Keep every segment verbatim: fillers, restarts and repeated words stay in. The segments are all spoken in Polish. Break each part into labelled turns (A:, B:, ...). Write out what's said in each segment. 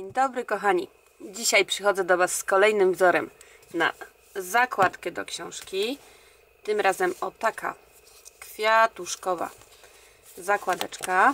A: Dzień dobry kochani, dzisiaj przychodzę do Was z kolejnym wzorem na zakładkę do książki. Tym razem o taka kwiatuszkowa zakładeczka.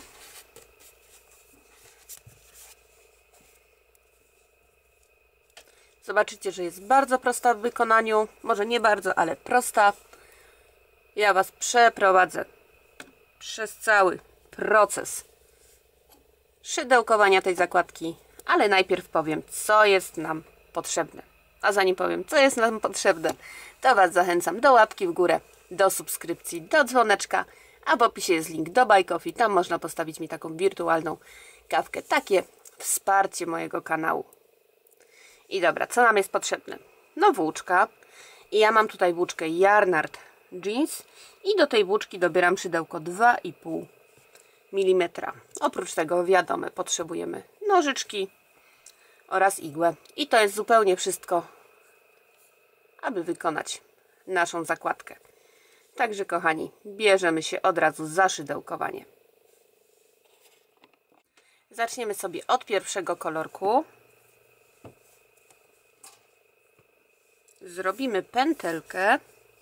A: Zobaczycie, że jest bardzo prosta w wykonaniu, może nie bardzo, ale prosta. Ja Was przeprowadzę przez cały proces szydełkowania tej zakładki, ale najpierw powiem, co jest nam potrzebne. A zanim powiem, co jest nam potrzebne, to Was zachęcam do łapki w górę, do subskrypcji, do dzwoneczka, a w opisie jest link do Buy Coffee. Tam można postawić mi taką wirtualną kawkę. Takie wsparcie mojego kanału. I dobra, co nam jest potrzebne? No włóczka. I ja mam tutaj włóczkę Yarnard Jeans i do tej włóczki dobieram szydełko dwa i pół milimetra. Oprócz tego, wiadomo, potrzebujemy nożyczki oraz igłę. I to jest zupełnie wszystko, aby wykonać naszą zakładkę. Także kochani, bierzemy się od razu za szydełkowanie. Zaczniemy sobie od pierwszego kolorku. Zrobimy pętelkę.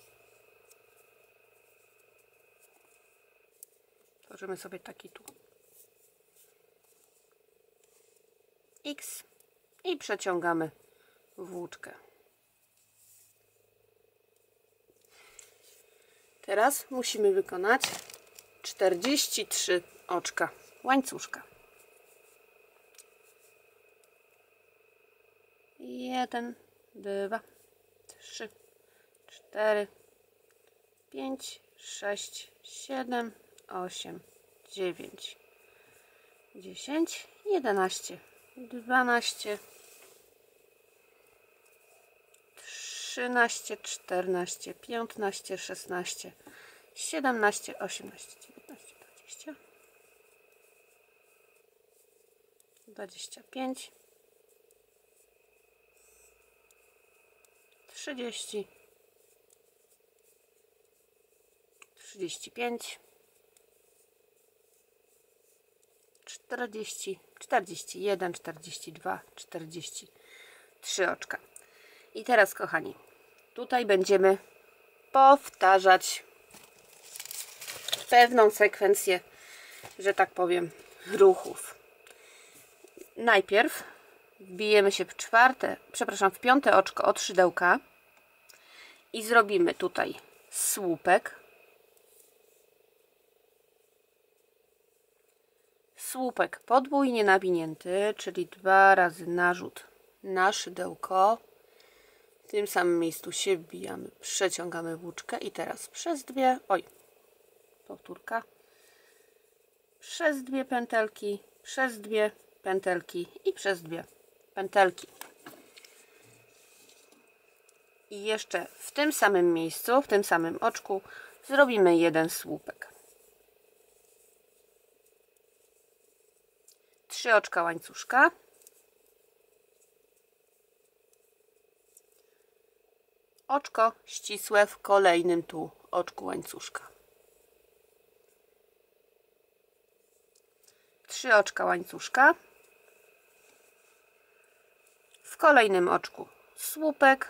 A: Tworzymy sobie taki tu X i przeciągamy włóczkę. Teraz musimy wykonać czterdzieści trzy oczka łańcuszka. Jeden, dwa, trzy, cztery, pięć, sześć, siedem, osiem, dziewięć, dziesięć, jedenaście, dwanaście, trzynaście, czternaście, piętnaście, szesnaście, siedemnaście, osiemnaście, dziewiętnaście, dwadzieścia, dwadzieścia pięć, trzydzieści, trzydzieści pięć, czterdzieści, czterdzieści jeden, czterdzieści dwa, czterdzieści trzy oczka. I teraz kochani, tutaj będziemy powtarzać pewną sekwencję, że tak powiem, ruchów. Najpierw wbijemy się w czwarte, przepraszam, w piąte oczko od szydełka i zrobimy tutaj słupek, słupek podwójnie nawinięty, czyli dwa razy narzut na szydełko. W tym samym miejscu się wbijamy, przeciągamy włóczkę i teraz przez dwie, oj, powtórka, przez dwie pętelki, przez dwie pętelki i przez dwie pętelki. I jeszcze w tym samym miejscu, w tym samym oczku zrobimy jeden słupek. Trzy oczka łańcuszka. Oczko ścisłe w kolejnym tu oczku łańcuszka. Trzy oczka łańcuszka. W kolejnym oczku słupek.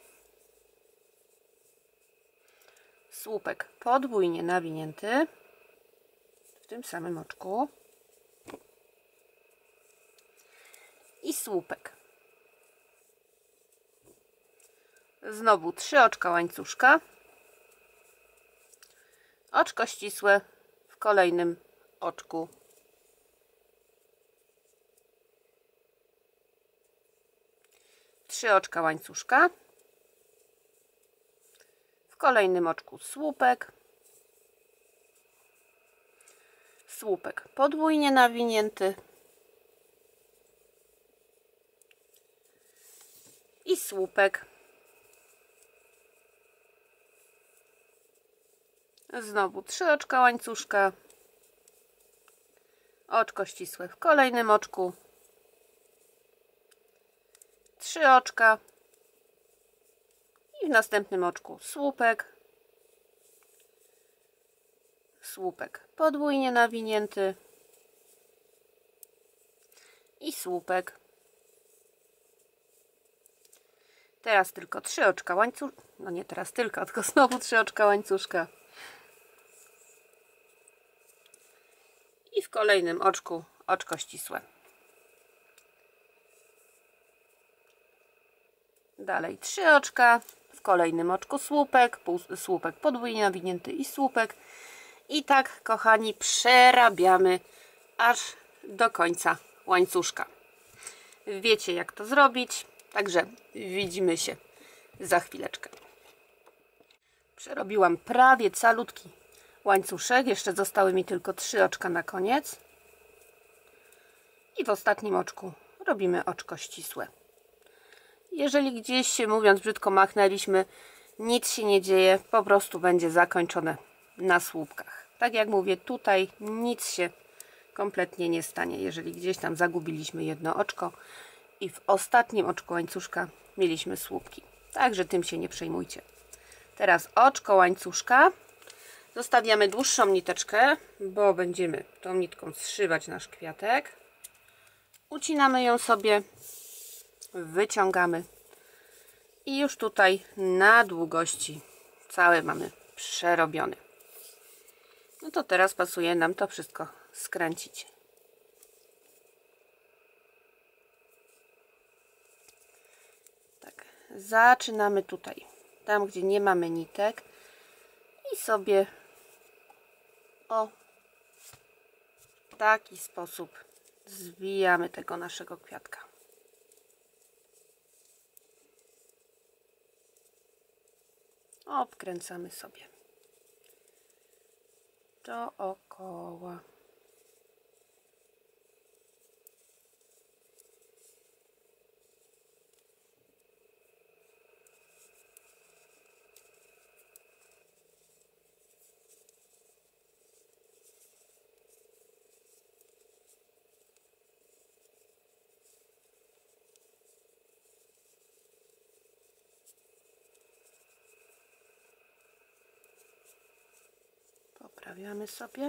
A: Słupek podwójnie nawinięty. W tym samym oczku. I słupek. Znowu trzy oczka łańcuszka. Oczko ścisłe w kolejnym oczku. Trzy oczka łańcuszka. W kolejnym oczku słupek. Słupek podwójnie nawinięty. I słupek. Znowu trzy oczka łańcuszka. Oczko ścisłe w kolejnym oczku. Trzy oczka. I w następnym oczku słupek. Słupek podwójnie nawinięty. i słupek. Teraz tylko trzy oczka łańcuszka. No nie teraz tylko, tylko znowu trzy oczka łańcuszka. I w kolejnym oczku oczko ścisłe. Dalej trzy oczka. W kolejnym oczku słupek, pół, słupek podwójnie nawinięty i słupek. I tak, kochani, przerabiamy aż do końca łańcuszka. Wiecie, jak to zrobić, także widzimy się za chwileczkę. Przerobiłam prawie calutki łańcuszek. Jeszcze zostały mi tylko trzy oczka na koniec. I w ostatnim oczku robimy oczko ścisłe. Jeżeli gdzieś się, mówiąc brzydko, machnęliśmy, nic się nie dzieje, po prostu będzie zakończone na słupkach. Tak jak mówię, tutaj nic się kompletnie nie stanie, jeżeli gdzieś tam zagubiliśmy jedno oczko i w ostatnim oczku łańcuszka mieliśmy słupki. Także tym się nie przejmujcie. Teraz oczko łańcuszka. Zostawiamy dłuższą niteczkę, bo będziemy tą nitką zszywać nasz kwiatek. Ucinamy ją sobie, wyciągamy i już tutaj na długości całe mamy przerobione. No to teraz pasuje nam to wszystko skręcić. Tak, zaczynamy tutaj, tam gdzie nie mamy nitek i sobie o taki sposób zwijamy tego naszego kwiatka. Obkręcamy sobie dookoła. Poprawiamy sobie.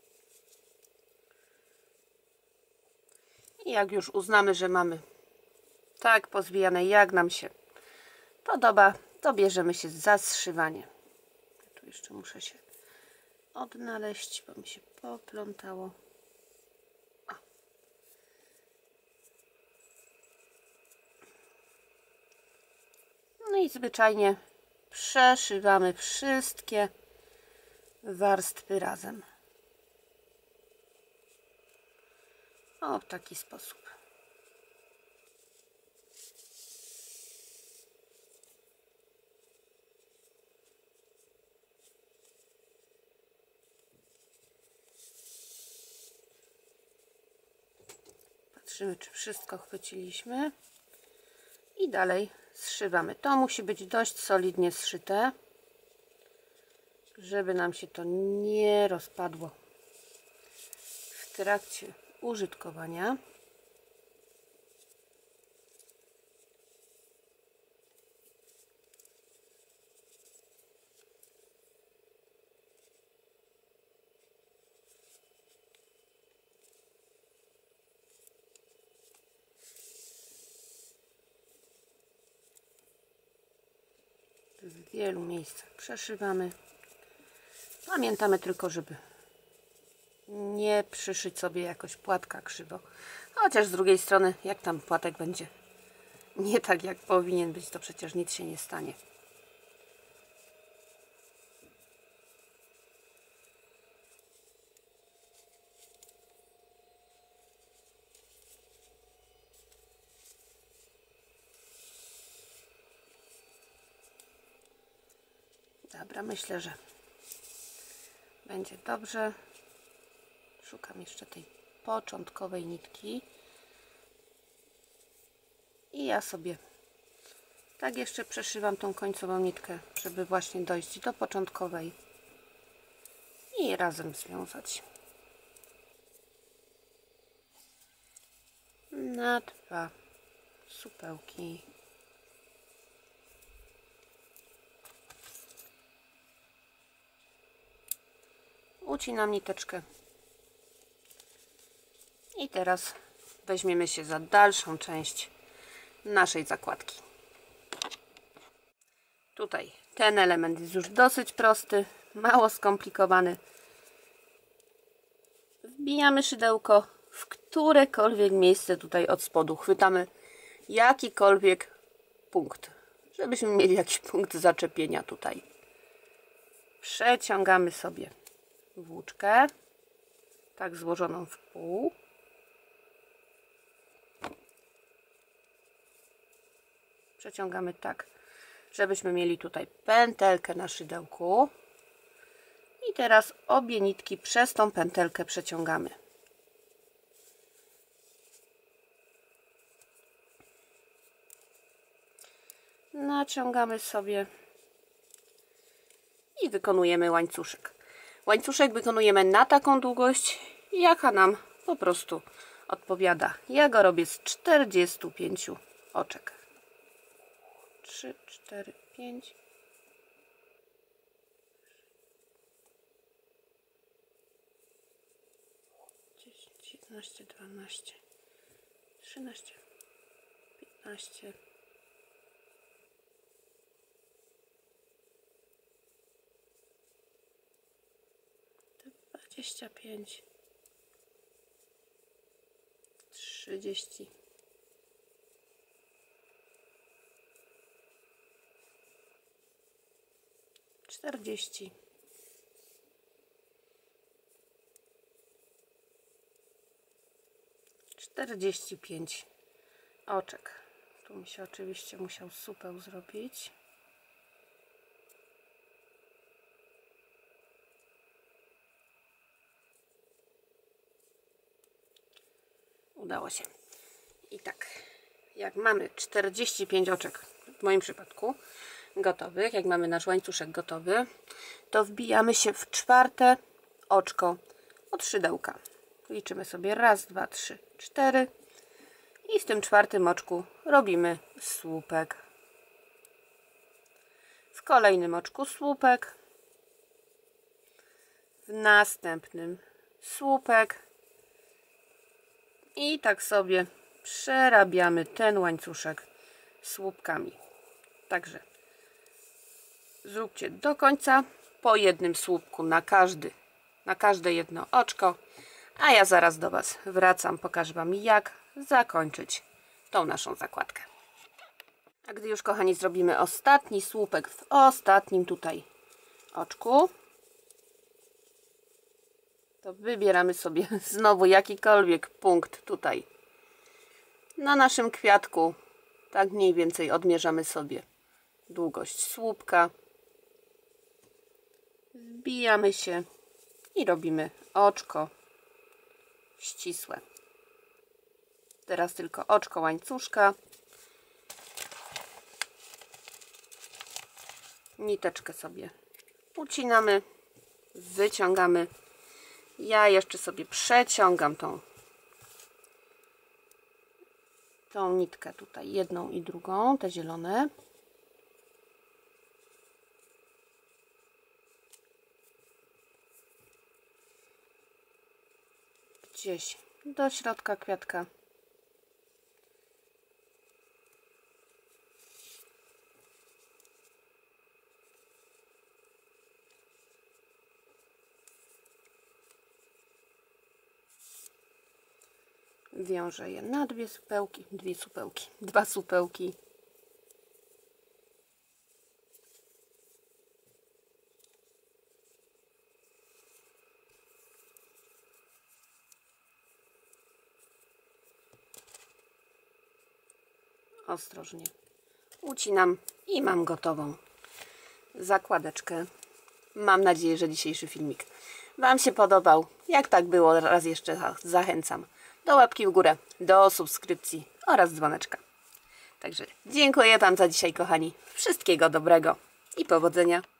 A: I jak już uznamy, że mamy tak pozwijane, jak nam się podoba, to bierzemy się za zszywanie. Tu jeszcze muszę się odnaleźć, bo mi się poplątało. O. No i zwyczajnie przeszywamy wszystkie warstwy razem. O, w taki sposób. Patrzymy, czy wszystko chwyciliśmy. I dalej zszywamy. To musi być dość solidnie zszyte, żeby nam się to nie rozpadło w trakcie użytkowania. W wielu miejscach przeszywamy. Pamiętamy tylko, żeby nie przyszyć sobie jakoś płatka krzywo. Chociaż z drugiej strony, jak tam płatek będzie nie tak jak powinien być, to przecież nic się nie stanie. Dobra, myślę, że będzie dobrze. Szukam jeszcze tej początkowej nitki. I ja sobie tak jeszcze przeszywam tą końcową nitkę, żeby właśnie dojść do początkowej i razem związać na dwa supełki. Ucinam niteczkę i teraz weźmiemy się za dalszą część naszej zakładki. Tutaj ten element jest już dosyć prosty, mało skomplikowany. Wbijamy szydełko w którekolwiek miejsce tutaj od spodu. Chwytamy jakikolwiek punkt, żebyśmy mieli jakiś punkt zaczepienia tutaj. Przeciągamy sobie włóczkę, tak złożoną w pół. Przeciągamy tak, żebyśmy mieli tutaj pętelkę na szydełku. I teraz obie nitki przez tą pętelkę przeciągamy. Naciągamy sobie i wykonujemy łańcuszek. Łańcuszek wykonujemy na taką długość, jaka nam po prostu odpowiada. Ja go robię z czterdziestu pięciu oczek. trzy, cztery, pięć. dziesięć, jedenaście, dwanaście, trzynaście, piętnaście. dwadzieścia pięć, trzydzieści, czterdzieści, czterdzieści pięć oczek. Tu mi się oczywiście musiał supeł zrobić. Udało się. I tak, jak mamy czterdzieści pięć oczek, w moim przypadku, gotowych, jak mamy nasz łańcuszek gotowy, to wbijamy się w czwarte oczko od szydełka. Liczymy sobie raz, dwa, trzy, cztery i w tym czwartym oczku robimy słupek. W kolejnym oczku słupek, w następnym słupek i tak sobie przerabiamy ten łańcuszek słupkami. Także zróbcie do końca po jednym słupku na każdy, na każde jedno oczko, a ja zaraz do Was wracam, pokażę Wam, jak zakończyć tą naszą zakładkę. A gdy już, kochani, zrobimy ostatni słupek w ostatnim tutaj oczku, to wybieramy sobie znowu jakikolwiek punkt tutaj na naszym kwiatku. Tak mniej więcej odmierzamy sobie długość słupka. Wbijamy się i robimy oczko ścisłe. Teraz tylko oczko łańcuszka. Niteczkę sobie ucinamy, wyciągamy. Ja jeszcze sobie przeciągam tą, tą nitkę tutaj, jedną i drugą, te zielone. Gdzieś do środka kwiatka. Wiążę je na dwie supełki, dwie supełki, dwa supełki. Ostrożnie ucinam i mam gotową zakładeczkę. Mam nadzieję, że dzisiejszy filmik Wam się podobał. Jak tak było, raz jeszcze zachęcam do łapki w górę, do subskrypcji oraz dzwoneczka. Także dziękuję Wam za dzisiaj, kochani. Wszystkiego dobrego i powodzenia.